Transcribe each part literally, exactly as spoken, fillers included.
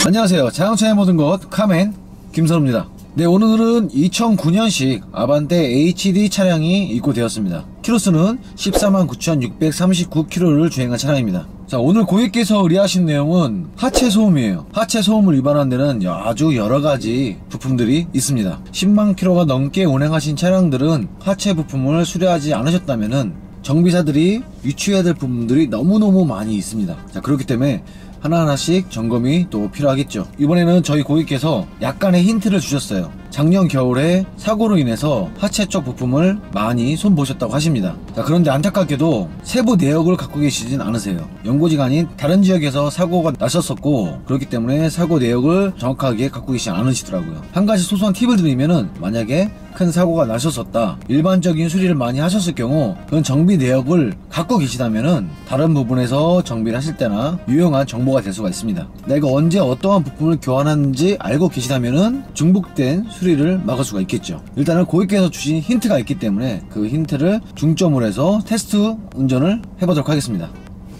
안녕하세요. 자동차의 모든 것 카멘 김선우입니다. 네, 오늘은 이천구 년식 아반떼 에이치디 차량이 입고되었습니다. 키로수는 십사만 구천육백삼십구 킬로미터를 주행한 차량입니다. 자, 오늘 고객께서 의뢰하신 내용은 하체 소음이에요. 하체 소음을 위반한 데는 아주 여러가지 부품들이 있습니다. 십만 킬로미터가 넘게 운행하신 차량들은 하체 부품을 수리하지 않으셨다면은 정비사들이 유추해야 될 부분들이 너무너무 많이 있습니다. 자, 그렇기 때문에 하나하나씩 점검이 또 필요하겠죠. 이번에는 저희 고객께서 약간의 힌트를 주셨어요. 작년 겨울에 사고로 인해서 하체 쪽 부품을 많이 손보셨다고 하십니다. 자, 그런데 안타깝게도 세부 내역을 갖고 계시진 않으세요. 연고지가 아닌 다른 지역에서 사고가 나셨었고, 그렇기 때문에 사고 내역을 정확하게 갖고 계시지 않으시더라고요. 한 가지 소소한 팁을 드리면은, 만약에 큰 사고가 나셨었다, 일반적인 수리를 많이 하셨을 경우 그런 정비 내역을 갖고 계시다면은 다른 부분에서 정비를 하실 때나 유용한 정보가 될 수가 있습니다. 내가 언제 어떠한 부품을 교환하는지 알고 계시다면은 중복된 수리를 막을 수가 있겠죠. 일단은 고객께서 주신 힌트가 있기 때문에 그 힌트를 중점으로 해서 테스트 운전을 해보도록 하겠습니다.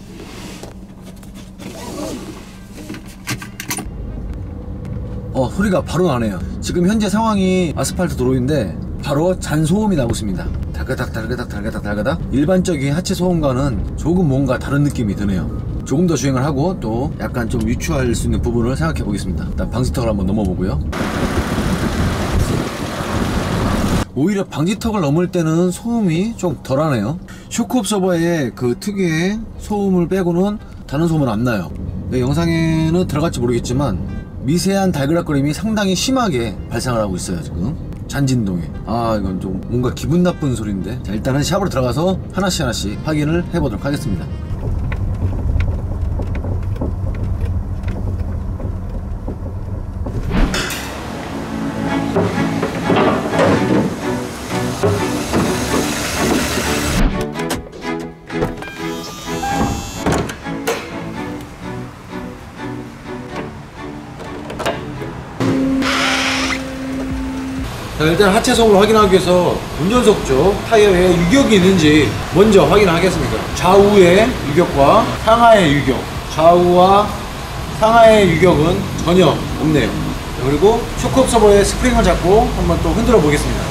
어, 소리가 바로 나네요. 지금 현재 상황이 아스팔트 도로인데 바로 잔소음이 나고 있습니다. 달그닥 달그닥 달그닥 달그닥. 일반적인 하체 소음과는 조금 뭔가 다른 느낌이 드네요. 조금 더 주행을 하고 또 약간 좀 유추할 수 있는 부분을 생각해 보겠습니다. 일단 방지턱을 한번 넘어보고요. 오히려 방지턱을 넘을 때는 소음이 좀 덜하네요. 쇼크 옵서버의 그 특유의 소음을 빼고는 다른 소음은 안 나요. 네, 영상에는 들어갈지 모르겠지만 미세한 달그락거림이 상당히 심하게 발생을 하고 있어요. 지금 잔진동에. 아, 이건 좀 뭔가 기분 나쁜 소리인데. 자, 일단은 샵으로 들어가서 하나씩 하나씩 확인을 해보도록 하겠습니다. 자, 일단 하체 소음을 확인하기 위해서 운전석 쪽 타이어에 유격이 있는지 먼저 확인하겠습니다. 좌우의 유격과 상하의 유격, 좌우와 상하의 유격은 전혀 없네요. 그리고 쇼크 옵서버의 스프링을 잡고 한번 또 흔들어 보겠습니다.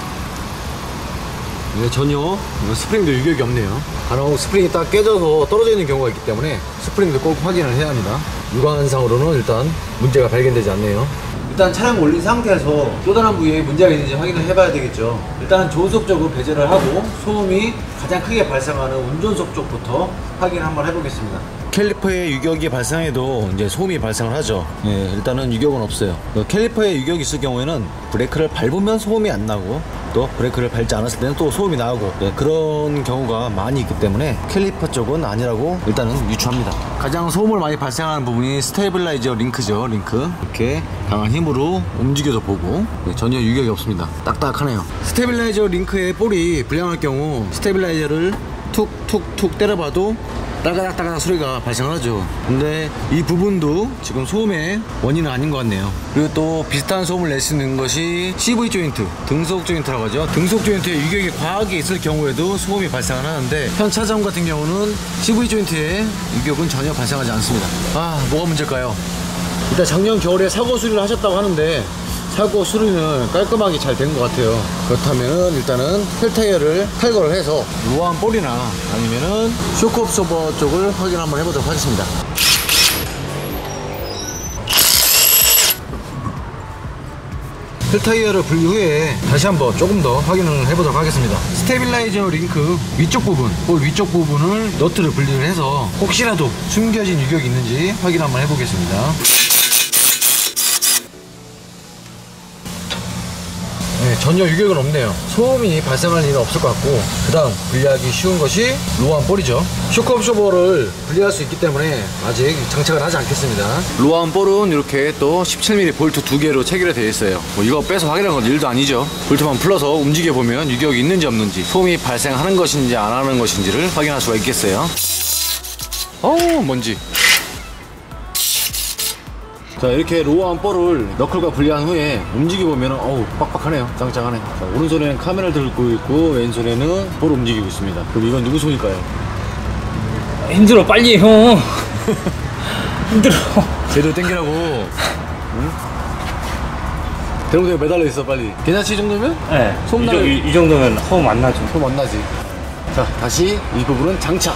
네, 전혀 스프링도 유격이 없네요. 간혹 스프링이 딱 깨져서 떨어져 있는 경우가 있기 때문에 스프링도 꼭 확인을 해야 합니다. 육안상으로는 일단 문제가 발견되지 않네요. 일단 차량 올린 상태에서 또 다른 부위에 문제가 있는지 확인을 해봐야 되겠죠. 일단은 조수석적으로 배제를 하고 소음이 가장 크게 발생하는 운전석 쪽부터 확인 한번 해보겠습니다. 캘리퍼에 유격이 발생해도 이제 소음이 발생을 하죠. 예, 일단은 유격은 없어요. 캘리퍼에 유격이 있을 경우에는 브레이크를 밟으면 소음이 안 나고 또 브레이크를 밟지 않았을 때는 또 소음이 나고, 예, 그런 경우가 많이 있기 때문에 캘리퍼 쪽은 아니라고 일단은 유추합니다. 가장 소음을 많이 발생하는 부분이 스테빌라이저 링크죠. 링크 이렇게 강한 힘으로 움직여서 보고, 예, 전혀 유격이 없습니다. 딱딱하네요. 스테빌라이저 링크의 볼이 불량할 경우 스테빌라이저를 툭툭툭 때려봐도 따가닥 따가닥 소리가 발생하죠. 근데 이 부분도 지금 소음의 원인은 아닌 것 같네요. 그리고 또 비슷한 소음을 낼 수 있는 것이 씨브이 조인트, 등속 조인트라고 하죠. 등속 조인트에 유격이 과하게 있을 경우에도 소음이 발생을 하는데, 현 차점 같은 경우는 씨브이 조인트에 유격은 전혀 발생하지 않습니다. 아, 뭐가 문제일까요? 일단 작년 겨울에 사고 수리를 하셨다고 하는데 사고 수리는 깔끔하게 잘 된 것 같아요. 그렇다면 일단은 휠타이어를 탈거를 해서 로한 볼이나 아니면은 쇼크 옵서버 쪽을 확인 한번 해보도록 하겠습니다. 휠타이어를 분리 후에 다시 한번 조금 더 확인을 해보도록 하겠습니다. 스테빌라이저 링크 위쪽 부분, 볼 위쪽 부분을 너트를 분리를 해서 혹시라도 숨겨진 유격이 있는지 확인 한번 해보겠습니다. 네, 전혀 유격은 없네요. 소음이 발생할 일은 없을 것 같고, 그 다음 분리하기 쉬운 것이 로한 볼이죠. 쇼크 옵서버를 분리할 수 있기 때문에 아직 장착을 하지 않겠습니다. 로한 볼은 이렇게 또 십칠 밀리미터 볼트 두 개로 체결이 되어 있어요. 뭐 이거 빼서 확인하는 건 일도 아니죠. 볼트만 풀러서 움직여보면 유격이 있는지 없는지, 소음이 발생하는 것인지 안 하는 것인지를 확인할 수가 있겠어요. 어우, 먼지. 자, 이렇게 로어한 볼을 너클과 분리한 후에 움직여보면 어우, 빡빡하네요. 짱짱하네. 자, 오른손에는 카메라를 들고 있고 왼손에는 볼을 움직이고 있습니다. 그럼 이건 누구 손일까요? 힘들어, 빨리 형. 힘들어. 제대로 땡기라고. 응? 대롱대롱 매달려 있어 빨리. 괜찮지 이 정도면? 네. 소음 이, 나면- 이, 이 정도면 소음 안 나죠. 소음 안 나지. 자, 다시 이 부분은 장착.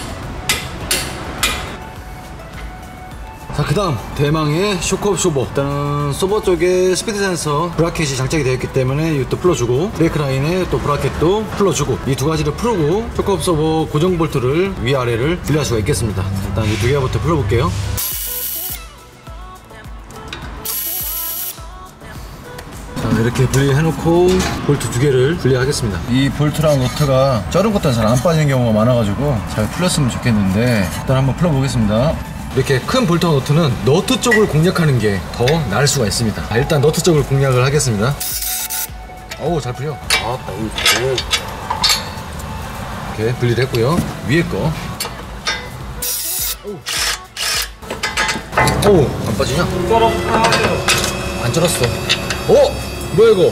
자, 그 다음 대망의 쇼크업 쇼버. 일단은 소버 쪽에 스피드 센서 브라켓이 장착이 되어 있기 때문에 이것도 풀어주고, 브레이크 라인에 또 브라켓도 풀어주고, 이 두 가지를 풀고 쇼크업 쇼버 고정 볼트를 위아래를 분리할 수가 있겠습니다. 일단 이 두 개부터 풀어볼게요. 자, 이렇게 분리해놓고 볼트 두 개를 분리하겠습니다. 이 볼트랑 너트가 자른 것도 잘 안 빠지는 경우가 많아가지고 잘 풀렸으면 좋겠는데, 일단 한번 풀어보겠습니다. 이렇게 큰 볼트와 너트는 너트 쪽을 공략하는 게 더 나을 수가 있습니다. 자, 일단 너트 쪽을 공략을 하겠습니다. 어우, 잘 풀려. 아, 너무 좋네. 이렇게 분리를 했고요. 위에 거. 어우, 안 빠지냐? 안 쩔었어. 어? 뭐야 이거?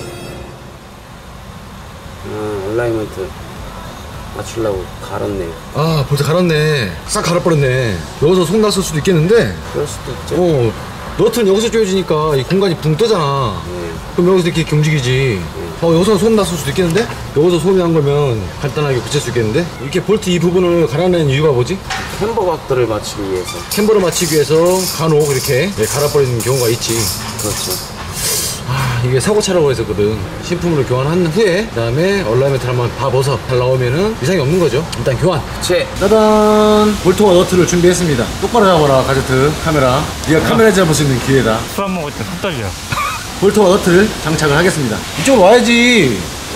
아, 얼라이먼트 맞추려고 갈았네요. 아, 볼트 갈았네. 싹 갈아버렸네. 여기서 속 났을 수도 있겠는데. 그럴 수도 있죠. 어, 너트는 여기서 조여지니까 이 공간이 붕 뜨잖아. 네. 그럼 여기서 이렇게 움직이지. 어, 여기서 소음 났을 수도 있겠는데? 여기서 소음이 난 거면 간단하게 붙일 수 있겠는데? 이렇게 볼트 이 부분을 갈아낸 이유가 뭐지? 캠버 각도를 맞추기 위해서. 캠버를 맞추기 위해서 간혹 이렇게 네, 갈아버리는 경우가 있지. 그렇죠. 아, 이게 사고차라고 했었거든. 신품으로 교환한 후에 그 다음에 얼라이먼트를 한번 다 벗어 잘 나오면은 이상이 없는 거죠. 일단 교환. 제 짜잔! 볼트와 너트를 준비했습니다. 똑바로 잡아라, 가제트 카메라. 네가 카메라 잡을 수 있는 기회다. 술 안 먹을 때 손 떨려. 볼트와 너트를 장착을 하겠습니다. 이쪽으로 와야지.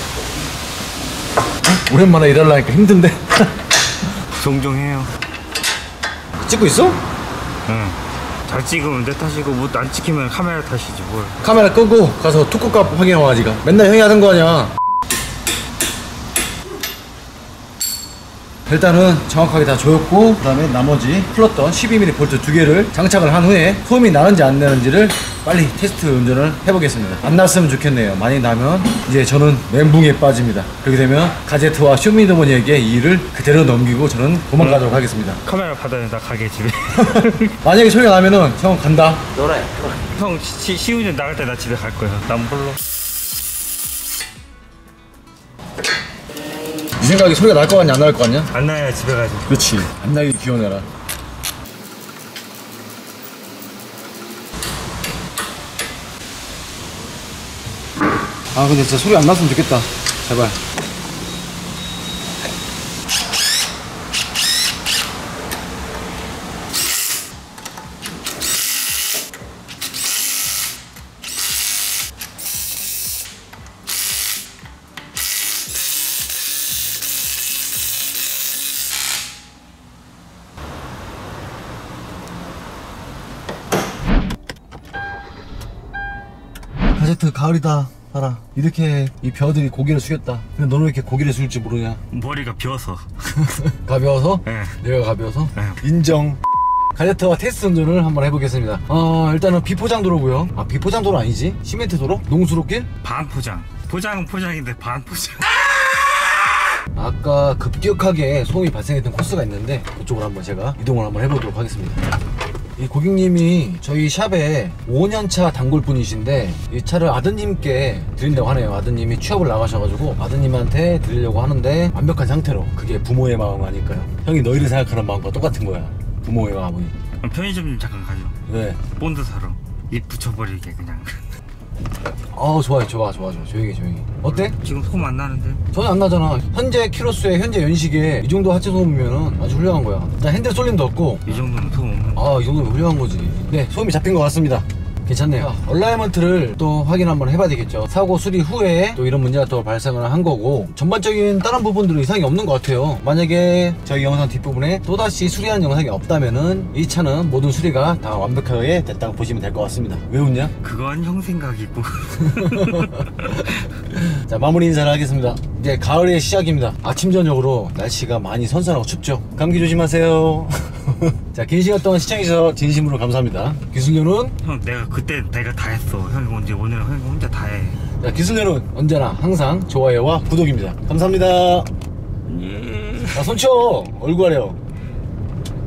어? 오랜만에 일하려니까 힘든데. 종종 해요. 찍고 있어? 응. 잘 찍으면 내 탓이고 뭐 안 찍히면 카메라 탓이지 뭘. 카메라 끄고 가서 투코값 확인해 와지가. 맨날 형이 하던 거 아니야. 일단은 정확하게 다 조였고, 그 다음에 나머지 풀었던 십이 밀리미터 볼트 두 개를 장착을 한 후에 소음이 나는지 안 나는지를 빨리 테스트 운전을 해보겠습니다. 안 났으면 좋겠네요. 많이 나면 이제 저는 멘붕에 빠집니다. 그렇게 되면 가제트와 쇼미더머니에게 이 일을 그대로 넘기고 저는 도망가도록 하겠습니다. 카메라 받아야 나 가게 집에. 만약에 소리가 나면은 형 간다. 놀아요. 형 시, 시운전 나갈 때 나 집에 갈 거야. 난 홀로. 네 생각에 소리가 날 거 같냐 안 날 거 같냐? 안 나야 집에 가지. 그렇지. 안 나게 기원해라. 아, 근데 진짜 소리 안 났으면 좋겠다. 제발. 가제트 가을이다. 봐라, 이렇게 이 벼들이 고개를 숙였다. 근데 너는 왜 이렇게 고개를 숙일 줄 모르냐? 머리가 비어서. 가벼워서? 네. 내가 가벼워서? 네. 인정. 가제트와 테스트 운전을 한번 해보겠습니다. 어, 일단은 비포장 도로고요. 아, 비포장 도로 아니지? 시멘트 도로? 농수로길? 반 포장. 포장은 포장인데 반 포장. 아까 급격하게 소음이 발생했던 코스가 있는데 그쪽으로 한번 제가 이동을 한번 해보도록 하겠습니다. 이 고객님이 저희 샵에 오 년차 단골분이신데 이 차를 아드님께 드린다고 하네요. 아드님이 취업을 나가셔가지고 아드님한테 드리려고 하는데 완벽한 상태로. 그게 부모의 마음 아닐까요? 형이 너희를 생각하는 마음과 똑같은 거야. 부모의 마음이. 편의점 좀 잠깐 가죠. 왜? 본드 사러. 입 붙여버리게 그냥. 어, 좋아요. 좋아 좋아 좋아. 조용히 조용히. 어때? 지금 소금 안 나는데? 전혀 안 나잖아. 현재 키로수에 현재 연식에 이 정도 하체 소음이면은 아주 훌륭한 거야. 일단 핸들 쏠림도 없고. 이 정도면 소금 없는 거. 아, 이 정도면 훌륭한 거지. 네, 소음이 잡힌 것 같습니다. 괜찮네요. 얼라이먼트를 또 확인 한번 해봐야 되겠죠. 사고 수리 후에 또 이런 문제가 또 발생을 한 거고, 전반적인 다른 부분들은 이상이 없는 것 같아요. 만약에 저희 영상 뒷부분에 또다시 수리한 영상이 없다면은 이 차는 모든 수리가 다 완벽하게 됐다고 보시면 될 것 같습니다. 왜 웃냐? 그건 형 생각이고. 자, 마무리 인사를 하겠습니다. 이제 가을의 시작입니다. 아침 저녁으로 날씨가 많이 선선하고 춥죠. 감기 조심하세요. 자, 긴 시간 동안 시청해주셔서 진심으로 감사합니다. 기술료는? 형 내가 그때 내가 다 했어. 형이 언제 오늘 형이 혼자 다 해. 자, 기술료는 언제나 항상 좋아요와 구독입니다. 감사합니다. 자, 손 치워. 얼굴 하려.